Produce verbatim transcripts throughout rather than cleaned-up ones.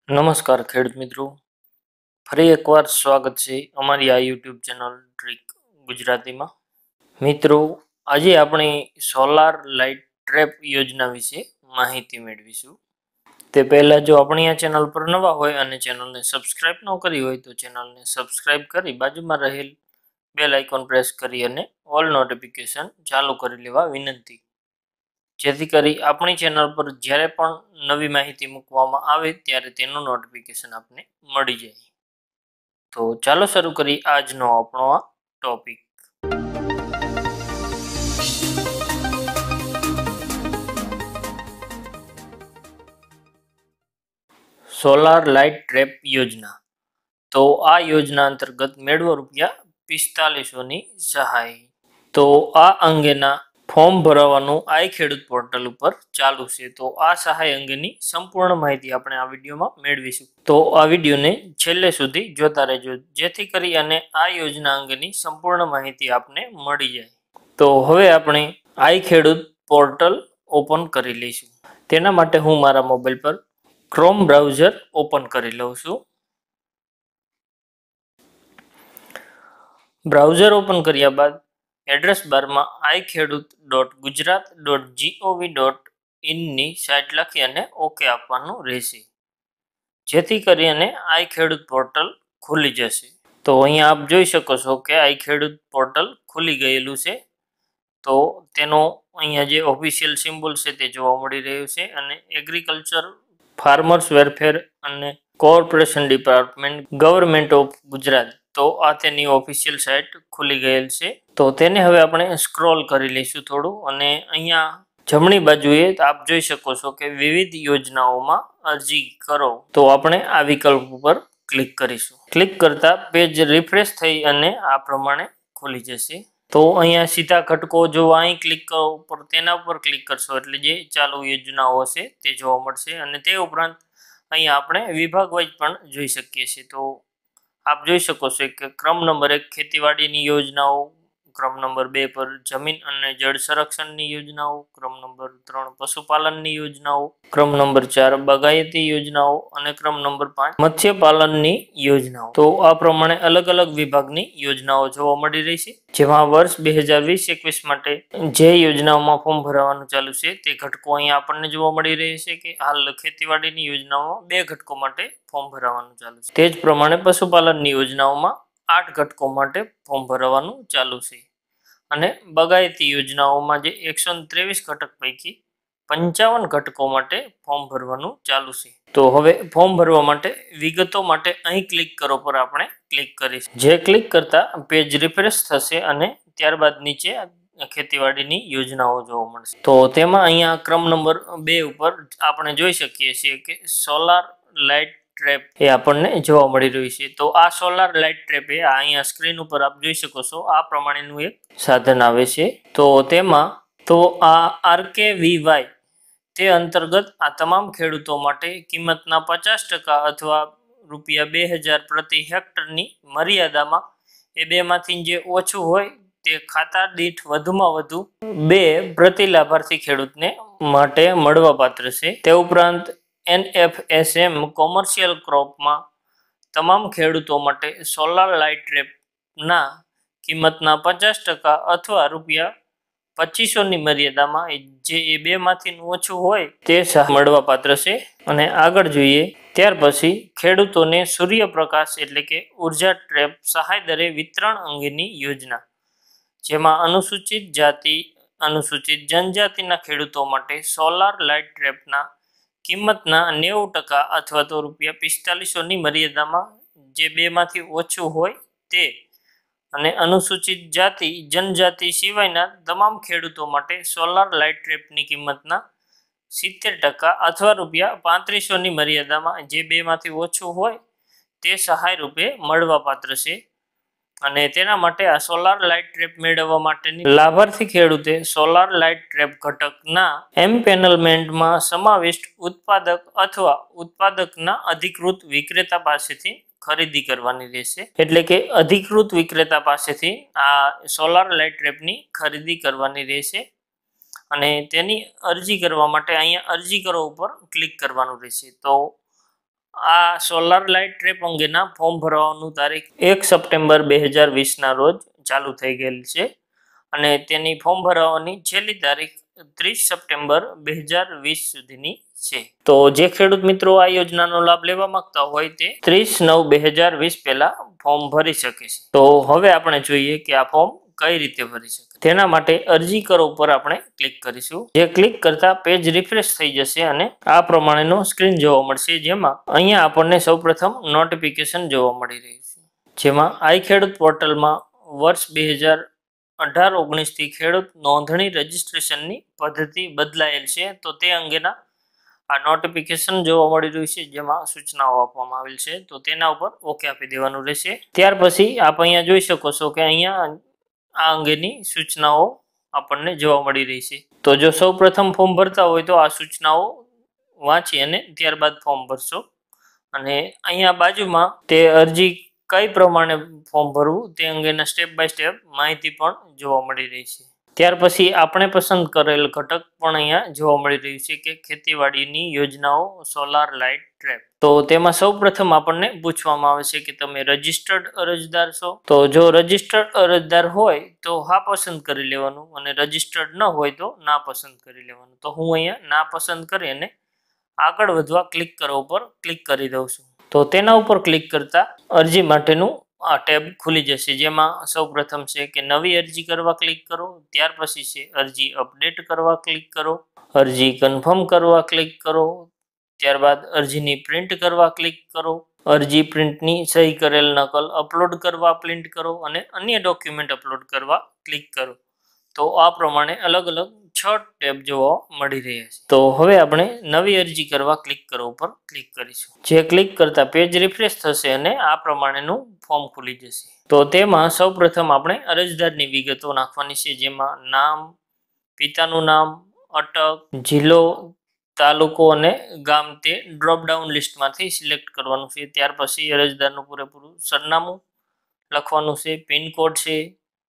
નમસ્કાર ખેડૂત મિત્રો, ફરી એકવાર સ્વાગત છે અમારી આ યુટ્યુબ ચેનલ ટ્રીક ગુજરાતીમાં. મિત્રો, આજે આપણે સોલાર લાઇટ ટ્રેપ યોજના વિશે માહિતી મેળવીશું. તે પહેલાં જો આપણી આ ચેનલ પર નવા હોય અને ચેનલને સબસ્ક્રાઇબ ન કરી હોય તો ચેનલને સબસ્ક્રાઇબ કરી બાજુમાં રહેલ બેલ આઇકોન પ્રેસ કરી અને ઓલ નોટિફિકેશન ચાલુ કરી લેવા વિનંતી, જેથી કરી આપણી ચેનલ પર જ્યારે પણ નવી માહિતી મૂકવામાં આવે ત્યારે તેનું નોટિફિકેશન આપને મળી જાય. તો ચાલો શરૂ કરી આજનો આપણો આ ટોપિક. સોલાર લાઇટ ટ્રેપ યોજના. તો આ યોજના અંતર્ગત મેળવો રૂપિયા પિસ્તાલીસો ની સહાય. તો આ અંગેના ફોર્મ ભરવાનું આઈ ખેડૂત પોર્ટલ ઉપર ચાલુ છે. તો આ સહાય અંગેની સંપૂર્ણ માહિતી આપણે આ વિડીયોમાં મેળવીશું. તો આ વિડીયોને છેલ્લે સુધી જોતા રહેજો, જેથી કરી અને આ યોજના અંગેની સંપૂર્ણ માહિતી આપને મળી જાય. તો હવે આપણે આઈ ખેડૂત પોર્ટલ ઓપન કરી લઈશું. તેના માટે હું મારા મોબાઈલ પર ક્રોમ બ્રાઉઝર ઓપન કરી લઉં છું. બ્રાઉઝર ઓપન કર્યા બાદ એડ્રેસ બારમાં I Khedut dot Gujarat dot G O V dot ઇનની સાઇટ લખી અને ઓકે આપવાનું રહેશે, જેથી કરી અને આઈ ખેડૂત પોર્ટલ ખુલી જશે. તો અહીંયા આપ જોઈ શકો છો કે આઈ ખેડૂત પોર્ટલ ખુલી ગયેલું છે. તો તેનો અહીંયા જે ઓફિશિયલ સિમ્બોલ છે તે જોવા મળી રહ્યું છે અને એગ્રીકલ્ચર ફાર્મર્સ વેલફેર અને corporation department government of Gujarat, તો આ તેની ઓફિશિયલ સાઇટ ખુલી ગયેલ છે. તો તેને હવે આપણે સ્ક્રોલ કરી લઈશું થોડું, અને અહીંયા જમણી બાજુએ આપ જોઈ શકો છો કે વિવિધ યોજનાઓમાં અરજી કરો. તો આપણે આ વિકલ્પ ઉપર ક્લિક કરીશું. ક્લિક કરતા પેજ રિફ્રેશ થઈ અને આ પ્રમાણે ખુલી જશે. તો અહીંયા સીધા ઘટકો જો અહીં ક્લિક કરો ઉપર તેના ઉપર ક્લિક કરશો એટલે જે ચાલુ યોજનાઓ છે તે જોવા મળશે. અને તે ઉપરાંત અહીંયા આપણે વિભાગ વાઇઝ પણ જોઈ શકીએ છીએ. તો આપ જોઈ શકો છો કે ક્રમ નંબર એક ખેતીવાડીની યોજનાઓ, ક્રમ નંબર બે પર જમીન અને જળ સંરક્ષણની યોજનાઓ, ક્રમ નંબર ત્રણ પશુપાલનની યોજનાઓ, ક્રમ નંબર ચાર બાગાયતી યોજનાઓ અને ક્રમ નંબર પાંચ મત્સ્યપાલનની યોજનાઓ. તો આ પ્રમાણે અલગ અલગ વિભાગની યોજનાઓ જોવા મળી રહી છે, જેમાં વર્ષ બે હજાર વીસ એકવીસ માટે જે યોજનાઓમાં ફોર્મ ભરવાનું ચાલુ છે તે ઘટકો અહીંયા આપણને જોવા મળી રહી છે કે હાલ ખેતીવાડીની યોજનાઓમાં બે ઘટકો માટે ફોર્મ ભરવાનું ચાલુ છે. તે જ પ્રમાણે પશુપાલનની યોજનાઓમાં આઠ ઘટકો માટે ફોર્મ ભરવાનું ચાલુ છે. અને બાગાયતી યોજનાઓમાં જે એકસો ત્રેવીસ ઘટક પૈકી પંચાવન ઘટકો માટે ફોર્મ ભરવાનું ચાલુ છે. તો હવે ફોર્મ ભરવા માટે વિગતો માટે અહીં ક્લિક કરો પર આપણે ક્લિક કરીશું. જે ક્લિક કરતા પેજ રિફ્રેશ થશે અને ત્યારબાદ નીચે ખેતીવાડીની યોજનાઓ જોવા મળશે. તો તેમાં અહીંયા ક્રમ નંબર બે ઉપર આપણે જોઈ શકીએ છીએ કે સોલાર લાઇટ ટ્રેપ એ આપણને જોવા મળી રહ્યું છે. તો આ સોલાર લાઇટ ટ્રેપ એ અહીંયા સ્ક્રીન ઉપર આપ જોઈ શકો છો આ પ્રમાણેનું એક સાધન આવે છે. તો તેમાં તો આ આરકેવીવાય તે અંતર્ગત આ તમામ ખેડૂતો માટે કિંમતના પચાસ ટકા અથવા રૂપિયા બે હજાર પ્રતિ હેક્ટરની મર્યાદામાં એ બેમાંથી જે ઓછું હોય તે ખાતા દીઠ વધુમાં વધુ બે પ્રતિ લાભાર્થી ખેડૂતને માટે મળવાપાત્ર છે. તે ઉપરાંત એનએફએસએમ કોમર્શિયલ ક્રોપમાં તમામ ખેડૂતો માટે સોલાર લાઇટ ટ્રેપના કિંમતના પચાસ ટકા અથવા રૂપિયા પચીસો ની મર્યાદામાં જે એ બે માંથી ઓછું હોય તે મળવાપાત્ર છે. અને આગળ જોઈએ ત્યાર પછી ખેડૂતોને સૂર્યપ્રકાશ એટલે કે ઉર્જા ટ્રેપ સહાય દરે વિતરણ અંગેની યોજના, જેમાં અનુસૂચિત જાતિ અનુસૂચિત જનજાતિના ખેડૂતો માટે સોલાર લાઇટ ટ્રેપના કિંમતના નેવું ટકા અથવા તો રૂપિયા પિસ્તાલીસો ની મર્યાદામાં જે બે માંથી ઓછું હોય તે, અને અનુસૂચિત જાતિ જનજાતિ સિવાયના તમામ ખેડૂતો માટે સોલાર લાઇટ ટ્રેપની કિંમતના સિત્તેર ટકા અથવા રૂપિયા પાંત્રીસો ની મર્યાદામાં જે બે માંથી ઓછું હોય તે સહાય રૂપે મળવાપાત્ર છે. અને તેના માટે આ સોલાર લાઇટ ટ્રેપ મેળવવા માટેની લાભાર્થી ખેડૂતે સોલાર લાઇટ ટ્રેપ ઘટકના એમ્પેનલમેન્ટમાં સમાવિષ્ટ ઉત્પાદક અથવા ઉત્પાદકના અધિકૃત વિક્રેતા પાસેથી ખરીદી કરવાની રહેશે. એટલે કે અધિકૃત વિક્રેતા પાસેથી આ સોલાર લાઇટ ટ્રેપની ખરીદી કરવાની રહેશે. અને તેની અરજી કરવા માટે અહીંયા અરજી કરો ઉપર ક્લિક કરવાનું રહેશે. તો આ સોલાર લાઇટ ટ્રેપ અંગેના ફોર્મ ભરવાનું તારીખ એક સપ્ટેમ્બર બે હજાર વીસના રોજ ચાલુ થઈ ગયેલ છે અને તેની ફોર્મ ભરવાની છેલ્લી તારીખ ત્રીસ સપ્ટેમ્બર બે હજાર વીસ સુધીની છે. તો જે ખેડૂત મિત્રો આ યોજનાનો લાભ લેવા માંગતા હોય તે ત્રીસ નવ બે હજાર વીસ પહેલા ફોર્મ ભરી શકે છે. તો હવે આપણે જોઈએ કે આ ફોર્મ કઈ રીતે ભરી શકે. તેના માટે અરજી કરો ઉપર આપણે ક્લિક કરીશું. જે ક્લિક કરતા પેજ રિફ્રેશ થઈ જશે અને આ પ્રમાણેનો સ્ક્રીન જોવા મળશે, જેમાં અહીંયા આપણને સૌપ્રથમ નોટિફિકેશન જોવા મળી રહ્યું છે, જેમાં આઈ ખેડૂત પોર્ટલમાં વર્ષ બે હજાર અઢાર ઓગણીસ થી ખેડૂત નોંધણી રજીસ્ટ્રેશનની પદ્ધતિ બદલાયેલ છે. તો તે અંગેના આ નોટિફિકેશન જોવા મળી રહ્યું છે, જેમાં સૂચનાઓ આપવામાં આવેલ છે. તો તેના ઉપર ઓકે આપી દેવાનું રહેશે. ત્યાર પછી આપ અહીંયા જોઈ શકો છો કે અહીંયા આ અંગેની સૂચનાઓ આપણને જોવા મળી રહી છે. તો જો સૌ પ્રથમ ફોર્મ ભરતા હોય તો આ સૂચનાઓ વાંચી અને ત્યારબાદ ફોર્મ ભરશો અને અહીંયા બાજુમાં તે અરજી કઈ પ્રમાણે ફોર્મ ભરવું તે અંગેના સ્ટેપ બાય સ્ટેપ માહિતી પણ જોવા મળી રહી છે. ત્યાર પછી આપણે પસંદ કરેલ ઘટક પણ અહીંયા જોવા મળી રહ્યું છે કે ખેતીવાડીની યોજનાઓ સોલાર લાઇટ ટ્રેપ. તો તેમાં સૌ પ્રથમ આપણને પૂછવામાં આવે છે કે તમે રજિસ્ટર્ડ અરજદાર છો. તો જો રજિસ્ટર્ડ અરજદાર હોય તો હા પસંદ કરી લેવાનું અને રજિસ્ટર્ડ ન હોય તો ના પસંદ કરી લેવાનું. તો હું અહીંયા ના પસંદ કરી અને આગળ વધવા ક્લિક કરવા ઉપર ક્લિક કરી દઉં છું. તો તેના ઉપર ક્લિક કરતા અરજી માટેનું આ ટેબ ખુલી જશે, જેમાં સૌ પ્રથમ છે કે નવી અરજી કરવા ક્લિક કરો. ત્યાર પછી છે અરજી અપડેટ કરવા ક્લિક કરો, અરજી કન્ફર્મ કરવા ક્લિક કરો, ત્યારબાદ અરજીની પ્રિન્ટ કરવા ક્લિક કરો, અરજી પ્રિન્ટની સહી કરેલ નકલ અપલોડ કરવા પ્રિન્ટ કરો અને અન્ય ડોક્યુમેન્ટ અપલોડ કરવા ક્લિક કરો. તો આ પ્રમાણે અલગ અલગ છ ટેબ જોવા મળી રહ્યા છે. તો હવે આપણે નવી અરજી કરવા ક્લિક કરવા ઉપર ક્લિક કરીશું. જે ક્લિક કરતા પેજ રિફ્રેશ થશે અને આ પ્રમાણેનું ફોર્મ ખુલી જશે. તો તેમાં સૌ પ્રથમ આપણે અરજદારની વિગતો નાખવાની છે, જેમાં નામ, પિતાનું નામ, અટક, જિલ્લો, તાલુકો અને ગામ તે ડ્રોપડાઉન લિસ્ટમાંથી સિલેક્ટ કરવાનું છે. ત્યાર પછી અરજદારનું પૂરેપૂરું સરનામું લખવાનું છે, પિનકોડ છે,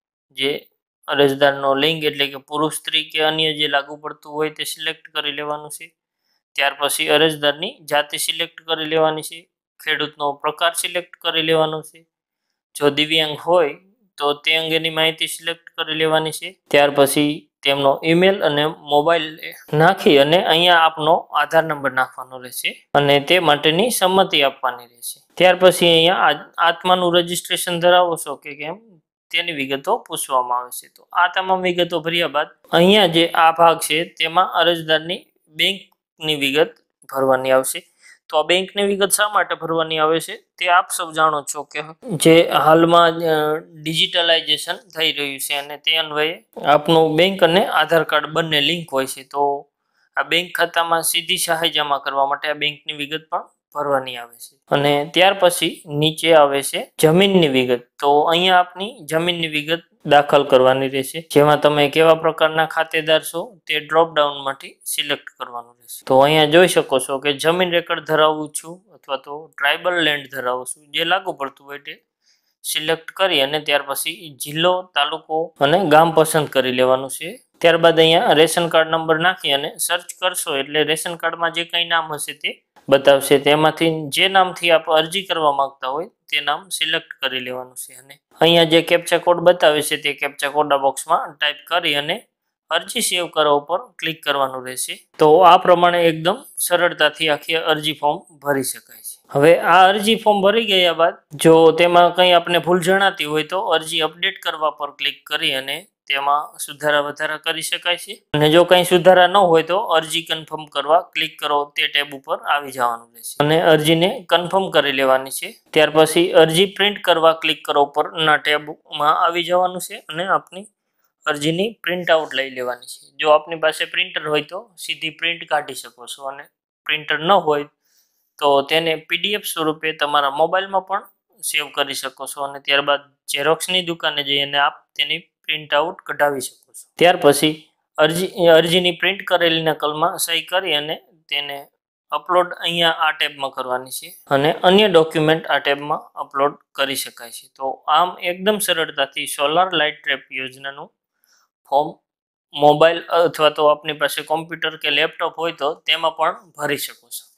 જે અરજદારનો લિંગ એટલે કે પુરુષ, સ્ત્રી કે અન્ય જે લાગુ પડતું હોય તે સિલેક્ટ કરી લેવાનું છે. ત્યાર પછી અરજદારની જાતિ સિલેક્ટ કરી લેવાની છે, ખેડૂતનો પ્રકાર સિલેક્ટ કરી લેવાનો છે, જો દિવ્યાંગ હોય તો તે અંગેની માહિતી સિલેક્ટ કરી લેવાની છે. ત્યાર પછી તેમનો ઈમેલ અને મોબાઈલ નાખી અને અહીંયા આપનો આધાર નંબર નાખવાનો રહેશે અને તે માટેની સંમતિ આપવાની રહેશે. ત્યાર પછી અહીંયા આત્માનું રજીસ્ટ્રેશન ધરાવો છો કે કેમ તેની વિગતો પૂછવામાં આવે છે. તો આ તમામ વિગતો ભર્યા બાદ અહીંયા જે આ ભાગ છે તેમાં અરજદારની બેંકની વિગત ભરવાની આવશે. તો આ બેંકની વિગત શા માટે ભરવાની આવે છે તે આપ સૌ જાણો છો કે જે હાલમાં ડિજિટલાઇઝેશન થઈ રહ્યું છે અને તે અન્વયે આપનું બેંક અને આધાર કાર્ડ બંને લિંક હોય છે. તો આ બેંક ખાતામાં સીધી સહાય જમા કરવા માટે આ બેંકની વિગત પણ ભરવાની આવે છે. અને ત્યાર પછી નીચે આવે છે જમીનની વિગત. તો અહીંયા આપની જમીનની વિગત દાખલ કરવાની રહેશે, જેમાં તમે કેવા પ્રકારના ખાતેદાર છો તે ડ્રોપ ડાઉન માંથી સિલેક્ટ કરવાનું રહેશે. તો અહીંયા જોઈ શકો છો કે જમીન રેકર્ડ ધરાવું છું અથવા તો ટ્રાઇબલ લેન્ડ ધરાવું છું, જે લાગુ પડતું હોય તે સિલેક્ટ કરી અને ત્યાર પછી જિલ્લો, તાલુકો અને ગામ પસંદ કરી લેવાનું છે. ત્યારબાદ અહીંયા રેશન કાર્ડ નંબર નાખી અને સર્ચ કરશો એટલે રેશન કાર્ડમાં જે કંઈ નામ હશે તે બતાવશે. તેમાંથી જે નામથી આપ અરજી કરવા માંગતા હોય તે નામ સિલેક્ટ કરી લેવાનું છે અને અહીંયા જે કેપ્ચા કોડ બતાવે છે તે કેપ્ચા કોડ બોક્સમાં ટાઈપ કરી અને અરજી સેવ કરવા ઉપર ક્લિક કરવાનું રહેશે. તો આ પ્રમાણે એકદમ સરળતાથી આખી અરજી ફોર્મ ભરી શકાય છે. હવે આ અરજી ફોર્મ ભરી ગયા બાદ જો તેમાં કંઈ આપણે ભૂલ જણાતી હોય તો અરજી અપડેટ કરવા પર ક્લિક કરી અને તેમાં સુધારા વધારા કરી શકાય છે. અને જો કંઈ સુધારા ન હોય તો અરજી કન્ફર્મ કરવા ક્લિક કરો તે ટેબ ઉપર આવી જવાનું રહેશે અને અરજીને કન્ફર્મ કરી લેવાની છે. ત્યાર પછી અરજી પ્રિન્ટ કરવા ક્લિક કરો પર ના ટેબમાં આવી જવાનું છે અને આપની અરજીની પ્રિન્ટ આઉટ લઈ લેવાની છે. જો આપની પાસે પ્રિન્ટર હોય તો સીધી પ્રિન્ટ કાઢી શકો છો અને પ્રિન્ટર ન હોય તો તેને પીડીએફ સ્વરૂપે તમારા મોબાઈલમાં પણ સેવ કરી શકો છો અને ત્યારબાદ ઝેરોક્સની દુકાને જઈને આપ તેની પ્રિન્ટ આઉટ કઢાવી શકો છો. ત્યાર પછી અરજી અરજીની પ્રિન્ટ કરેલી નકલમાં સહી કરી અને તેને અપલોડ અહીંયા આ ટેબમાં કરવાની છે અને અન્ય ડોક્યુમેન્ટ આ ટેબમાં અપલોડ કરી શકાય છે. તો આમ એકદમ સરળતાથી સોલાર લાઇટ ટ્રેપ યોજનાનું ફોર્મ મોબાઈલ અથવા તો આપની પાસે કોમ્પ્યુટર કે લેપટોપ હોય તો તેમાં પણ ભરી શકો છો.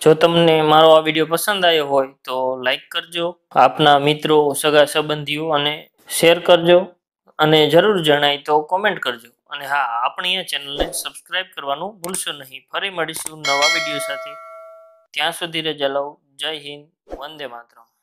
જો તમને મારો આ વિડીયો પસંદ આવ્યો હોય તો લાઈક કરજો, આપના મિત્રો સગા સંબંધીઓ અને શેર કરજો અને જરૂર જણાય તો કોમેન્ટ કરજો અને હા, આપણી આ ચેનલને સબસ્ક્રાઈબ કરવાનું ભૂલશો નહીં. ફરી મળીશું નવા વિડીયો સાથે. ત્યાં સુધી રજા લો. જય હિન્દ, વંદે માતરમ.